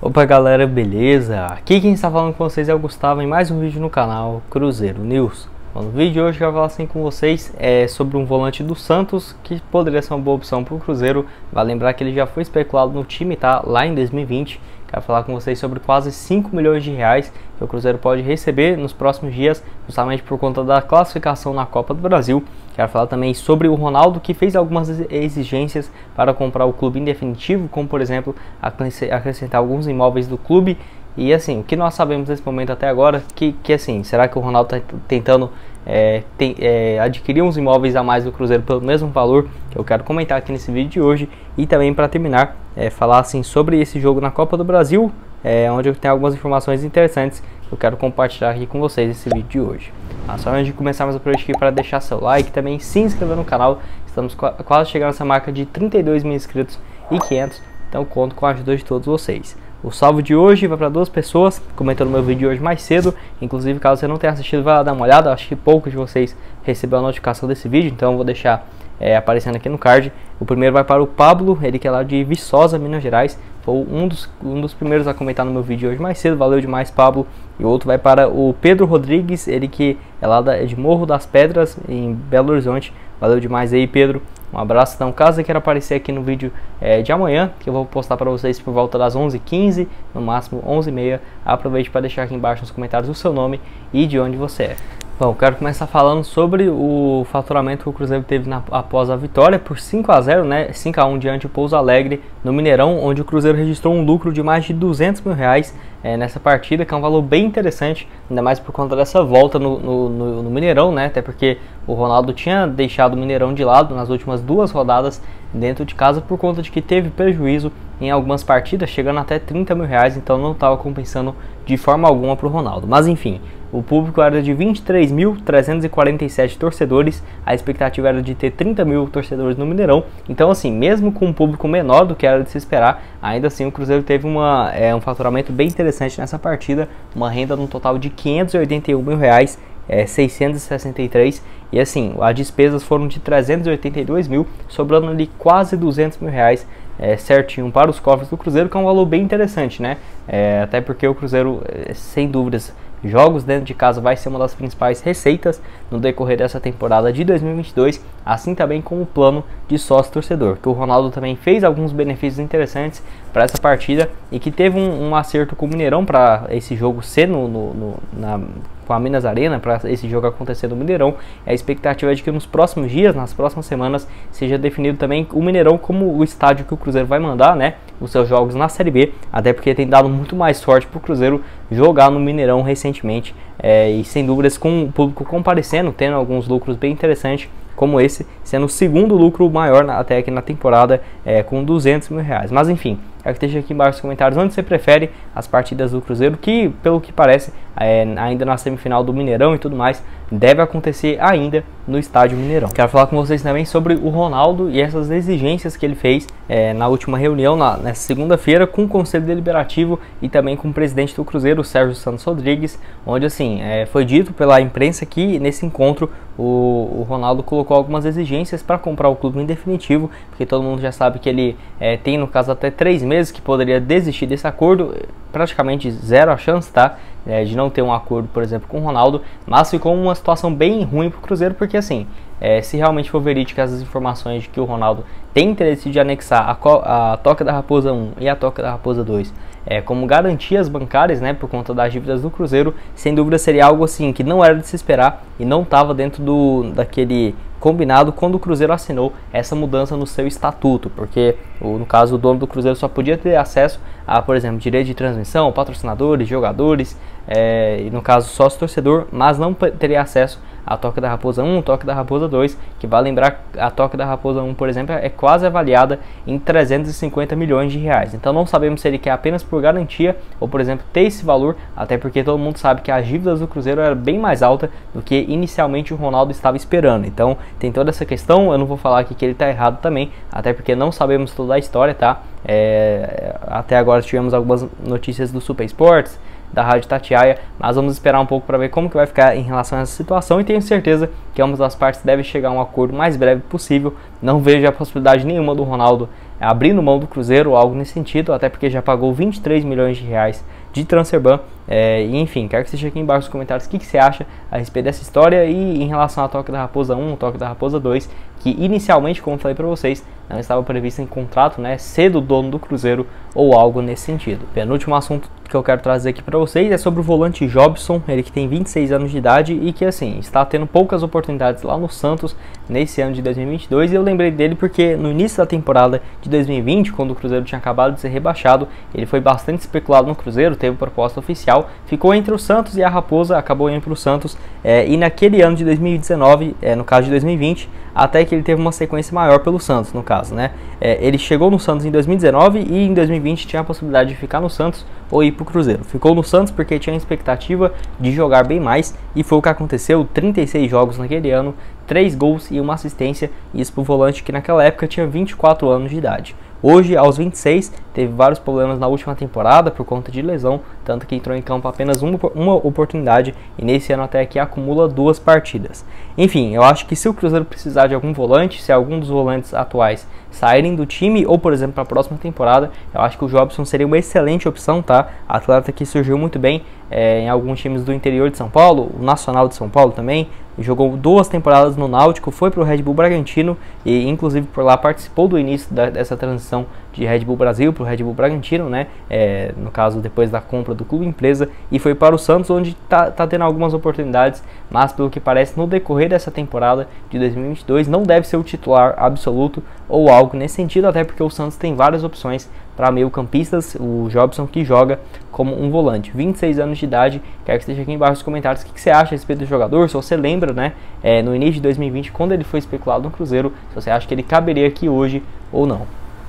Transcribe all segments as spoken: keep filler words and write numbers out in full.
Opa galera, beleza? Aqui quem está falando com vocês é o Gustavo em mais um vídeo no canal Cruzeiro News. Bom, no vídeo de hoje eu vou falar assim com vocês é, sobre um volante do Santos que poderia ser uma boa opção para o Cruzeiro. Vai lembrar que ele já foi especulado no time, tá? Lá em dois mil e vinte. Quero falar com vocês sobre quase cinco milhões de reais que o Cruzeiro pode receber nos próximos dias, justamente por conta da classificação na Copa do Brasil. Quero falar também sobre o Ronaldo, que fez algumas exigências para comprar o clube em definitivo, como por exemplo acrescentar alguns imóveis do clube. E assim, o que nós sabemos nesse momento até agora, que, que assim, será que o Ronaldo está tentando é, tem, é, adquirir uns imóveis a mais do Cruzeiro pelo mesmo valor? Que eu quero comentar aqui nesse vídeo de hoje. E também para terminar, é, falar assim sobre esse jogo na Copa do Brasil, é, onde eu tenho algumas informações interessantes que eu quero compartilhar aqui com vocês nesse vídeo de hoje. Ah, só antes de começarmos a por aqui, para deixar seu like, também se inscrever no canal. Estamos quase chegando nessa marca de trinta e dois mil inscritos e quinhentos, então conto com a ajuda de todos vocês. O salve de hoje vai para duas pessoas, comentou no meu vídeo de hoje mais cedo. Inclusive, caso você não tenha assistido, vai lá dar uma olhada. Acho que poucos de vocês receberam a notificação desse vídeo, então eu vou deixar é, aparecendo aqui no card. O primeiro vai para o Pablo, ele que é lá de Viçosa, Minas Gerais. Foi um dos, um dos primeiros a comentar no meu vídeo de hoje mais cedo. Valeu demais, Pablo. E o outro vai para o Pedro Rodrigues, ele que é lá da, de Morro das Pedras, em Belo Horizonte. Valeu demais aí, Pedro. Um abraço. Então, caso você queira aparecer aqui no vídeo é, de amanhã, que eu vou postar para vocês por volta das onze e quinze, no máximo onze e meia, aproveite para deixar aqui embaixo nos comentários o seu nome e de onde você é. Bom, quero começar falando sobre o faturamento que o Cruzeiro teve na, após a vitória por cinco a zero, né, cinco a um diante do Pouso Alegre no Mineirão, onde o Cruzeiro registrou um lucro de mais de duzentos mil reais é, nessa partida, que é um valor bem interessante, ainda mais por conta dessa volta no, no, no, no Mineirão, né, até porque o Ronaldo tinha deixado o Mineirão de lado nas últimas duas rodadas dentro de casa por conta de que teve prejuízo em algumas partidas, chegando até trinta mil reais, então não estava compensando de forma alguma para o Ronaldo. Mas enfim, o público era de vinte e três mil trezentos e quarenta e sete torcedores, a expectativa era de ter trinta mil torcedores no Mineirão, então assim, mesmo com um público menor do que era de se esperar, ainda assim o Cruzeiro teve uma, é, um faturamento bem interessante nessa partida, uma renda no total de quinhentos e oitenta e um mil reais, é, seiscentos e sessenta e três, e assim, as despesas foram de trezentos e oitenta e dois mil, sobrando ali quase duzentos mil reais, é, certinho para os cofres do Cruzeiro, que é um valor bem interessante, né? É, até porque o Cruzeiro, é, sem dúvidas, jogos dentro de casa vai ser uma das principais receitas no decorrer dessa temporada de dois mil e vinte e dois, assim também como o plano de sócio-torcedor, que o Ronaldo também fez alguns benefícios interessantes para essa partida e que teve um, um acerto com o Mineirão para esse jogo ser no, no, no, na, com a Minas Arena, para esse jogo acontecer no Mineirão. A expectativa é de que nos próximos dias, nas próximas semanas, seja definido também o Mineirão como o estádio que o Cruzeiro vai mandar, né, os seus jogos na Série B, até porque tem dado muito mais sorte para o Cruzeiro jogar no Mineirão recentemente, é, e sem dúvidas com o público comparecendo, tendo alguns lucros bem interessantes, como esse, sendo o segundo lucro maior na, até aqui na temporada, é, com duzentos mil reais. Mas enfim, quero que deixe aqui embaixo nos comentários onde você prefere as partidas do Cruzeiro, que pelo que parece, é, ainda na semifinal do Mineirão e tudo mais, deve acontecer ainda no estádio Mineirão. Quero falar com vocês também sobre o Ronaldo e essas exigências que ele fez é, na última reunião, na, nessa segunda-feira, com o Conselho Deliberativo e também com o presidente do Cruzeiro, o Sérgio Santos Rodrigues, onde assim, é, foi dito pela imprensa que nesse encontro o, o Ronaldo colocou algumas exigências para comprar o clube em definitivo, porque todo mundo já sabe que ele é, tem no caso até três meses que poderia desistir desse acordo, praticamente zero a chance, tá? É, de não ter um acordo, por exemplo, com o Ronaldo, mas ficou uma situação bem ruim para o Cruzeiro, porque assim, é, se realmente for verídica essas informações de que o Ronaldo tem interesse de anexar a, a Toca da Raposa um e a Toca da Raposa dois é, como garantias bancárias, né, por conta das dívidas do Cruzeiro, sem dúvida seria algo assim que não era de se esperar e não estava dentro do, daquele combinado quando o Cruzeiro assinou essa mudança no seu estatuto, porque no caso o dono do Cruzeiro só podia ter acesso a, por exemplo, direito de transmissão, patrocinadores, jogadores, é, e no caso sócio-torcedor, mas não teria acesso à Toca da Raposa um, Toca da Raposa dois, que vai lembrar, a Toca da Raposa um, por exemplo, é quase avaliada em trezentos e cinquenta milhões de reais, então não sabemos se ele quer apenas por garantia ou, por exemplo, ter esse valor, até porque todo mundo sabe que as dívidas do Cruzeiro eram bem mais altas do que inicialmente o Ronaldo estava esperando, então tem toda essa questão. Eu não vou falar aqui que ele está errado também, até porque não sabemos toda a história, tá? É, até agora tivemos algumas notícias do Super Sports, da Rádio Tatiaia, mas vamos esperar um pouco para ver como que vai ficar em relação a essa situação, e tenho certeza que ambas as partes devem chegar a um acordo o mais breve possível. Não vejo a possibilidade nenhuma do Ronaldo abrindo mão do Cruzeiro ou algo nesse sentido, até porque já pagou vinte e três milhões de reais de transfer ban. É, e enfim, quero que você deixe aqui embaixo nos comentários o que, que você acha a respeito dessa história e em relação ao Toque da Raposa um, o Toque da Raposa dois, que inicialmente, como falei para vocês, não estava previsto em contrato, né, ser do dono do Cruzeiro ou algo nesse sentido. Penúltimo assunto que eu quero trazer aqui para vocês é sobre o volante Jobson, ele que tem vinte e seis anos de idade e que assim, está tendo poucas oportunidades lá no Santos nesse ano de dois mil e vinte e dois, e eu lembrei dele porque no início da temporada de dois mil e vinte, quando o Cruzeiro tinha acabado de ser rebaixado, ele foi bastante especulado no Cruzeiro, teve proposta oficial, ficou entre o Santos e a Raposa, acabou indo para o Santos, é, e naquele ano de dois mil e dezenove, é, no caso de dois mil e vinte, até que ele teve uma sequência maior pelo Santos, no caso, né? É, ele chegou no Santos em dois mil e dezenove e em dois mil e vinte tinha a possibilidade de ficar no Santos ou ir para o Cruzeiro. Ficou no Santos porque tinha a expectativa de jogar bem mais e foi o que aconteceu, trinta e seis jogos naquele ano, três gols e uma assistência, isso para o volante que naquela época tinha vinte e quatro anos de idade. Hoje, aos vinte e seis, teve vários problemas na última temporada por conta de lesão, tanto que entrou em campo apenas uma, uma oportunidade e nesse ano até aqui acumula duas partidas. Enfim, eu acho que se o Cruzeiro precisar de algum volante, se algum dos volantes atuais saírem do time ou, por exemplo, para a próxima temporada, eu acho que o Jobson seria uma excelente opção, tá? Atleta que surgiu muito bem é, em alguns times do interior de São Paulo, o Nacional de São Paulo também, jogou duas temporadas no Náutico, foi para o Red Bull Bragantino e inclusive por lá participou do início da, dessa transição de Red Bull Brasil para o Red Bull Bragantino, né? É, no caso depois da compra do clube empresa, e foi para o Santos, onde tá, tá tendo algumas oportunidades, mas pelo que parece no decorrer dessa temporada de dois mil e vinte e dois não deve ser o titular absoluto ou algo nesse sentido, até porque o Santos tem várias opções para meio campistas, o Jobson que joga como um volante, vinte e seis anos de idade. Quero que você deixe aqui embaixo nos comentários o que, que você acha a respeito do jogador, se você lembra, né, é, no início de dois mil e vinte, quando ele foi especulado no Cruzeiro, se você acha que ele caberia aqui hoje ou não.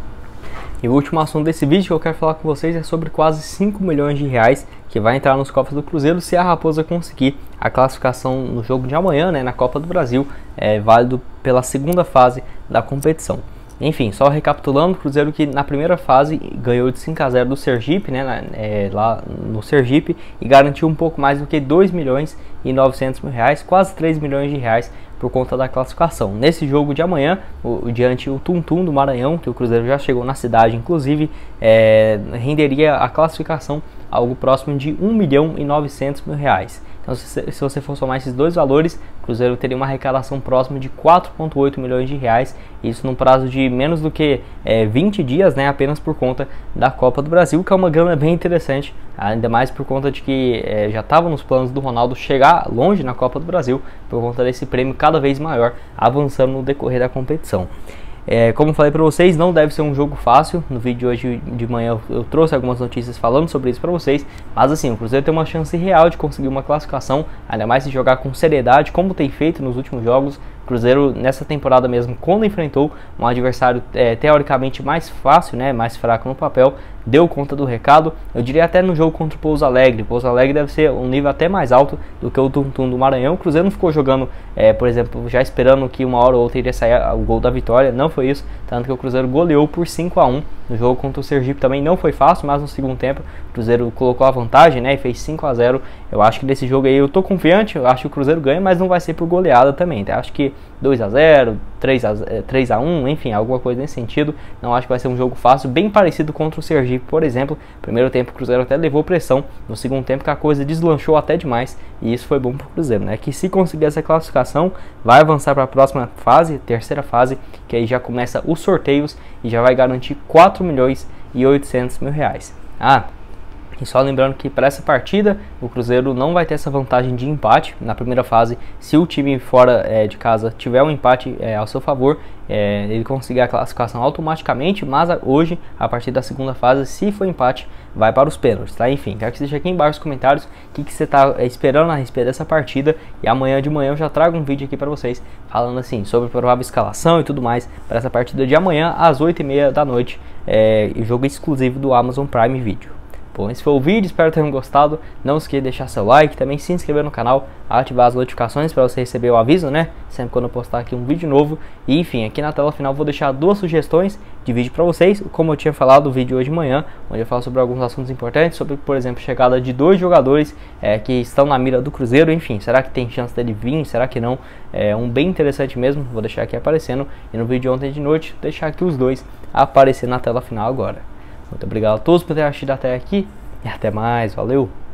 E o último assunto desse vídeo que eu quero falar com vocês é sobre quase cinco milhões de reais que vai entrar nos cofres do Cruzeiro se a Raposa conseguir a classificação no jogo de amanhã, né, na Copa do Brasil, é, válido pela segunda fase da competição. Enfim, só recapitulando, o Cruzeiro que na primeira fase ganhou de cinco a zero do Sergipe, né, é, lá no Sergipe, e garantiu um pouco mais do que dois milhões e novecentos mil reais, quase três milhões de reais por conta da classificação. Nesse jogo de amanhã, o, o, diante o Tum Tum do Maranhão, que o Cruzeiro já chegou na cidade, inclusive, é, renderia a classificação algo próximo de um milhão e novecentos mil reais. Então, se, se você for somar esses dois valores, o Cruzeiro teria uma arrecadação próxima de quatro vírgula oito milhões de reais, isso num prazo de menos do que é, vinte dias, né, apenas por conta da Copa do Brasil, que é uma grana bem interessante, ainda mais por conta de que é, já estava nos planos do Ronaldo chegar longe na Copa do Brasil, por conta desse prêmio cada vez maior, avançando no decorrer da competição. É, como falei para vocês, não deve ser um jogo fácil. No vídeo de hoje de manhã eu, eu trouxe algumas notícias falando sobre isso para vocês, mas assim, o Cruzeiro tem uma chance real de conseguir uma classificação, ainda mais se jogar com seriedade, como tem feito nos últimos jogos. O Cruzeiro nessa temporada mesmo, quando enfrentou um adversário é, teoricamente mais fácil, né, mais fraco no papel, deu conta do recado. Eu diria até no jogo contra o Pouso Alegre. O Pouso Alegre deve ser um nível até mais alto do que o Tum Tum do Maranhão. O Cruzeiro não ficou jogando, é, por exemplo, já esperando que uma hora ou outra iria sair o gol da vitória. Não foi isso, tanto que o Cruzeiro goleou por cinco a um. No jogo contra o Sergipe também não foi fácil, mas no segundo tempo o Cruzeiro colocou a vantagem, né, e fez cinco a zero. Eu acho que desse jogo aí eu tô confiante, eu acho que o Cruzeiro ganha, mas não vai ser por goleada também, tá? Acho que dois a zero, três a um, enfim, alguma coisa nesse sentido. Não acho que vai ser um jogo fácil, bem parecido contra o Sergipe, por exemplo. Primeiro tempo o Cruzeiro até levou pressão, no segundo tempo que a coisa deslanchou até demais, e isso foi bom pro Cruzeiro, né? Que se conseguir essa classificação, vai avançar para a próxima fase, terceira fase, que aí já começa os sorteios e já vai garantir quatro milhões e oitocentos mil reais. Ah, e só lembrando que para essa partida o Cruzeiro não vai ter essa vantagem de empate na primeira fase. Se o time fora é, de casa tiver um empate é, ao seu favor, é, ele conseguir a classificação automaticamente, mas a, hoje, a partir da segunda fase, se for empate, vai para os pênaltis, tá? Enfim, quero que você deixe aqui embaixo nos comentários o que, que você está é, esperando a respeito dessa partida, e amanhã de manhã eu já trago um vídeo aqui para vocês falando assim sobre provável escalação e tudo mais para essa partida de amanhã às oito e meia da noite, é, jogo exclusivo do Amazon Prime Video. Bom, esse foi o vídeo, espero que tenham gostado. Não esqueça de deixar seu like, também se inscrever no canal, ativar as notificações para você receber o aviso, né? Sempre quando eu postar aqui um vídeo novo. E enfim, aqui na tela final vou deixar duas sugestões de vídeo para vocês. Como eu tinha falado no vídeo hoje de manhã, onde eu falo sobre alguns assuntos importantes, sobre, por exemplo, chegada de dois jogadores é, que estão na mira do Cruzeiro. Enfim, será que tem chance dele vir? Será que não? É um bem interessante mesmo, vou deixar aqui aparecendo. E no vídeo de ontem de noite, vou deixar aqui os dois aparecer na tela final agora. Muito obrigado a todos por terem assistido até aqui e até mais, valeu!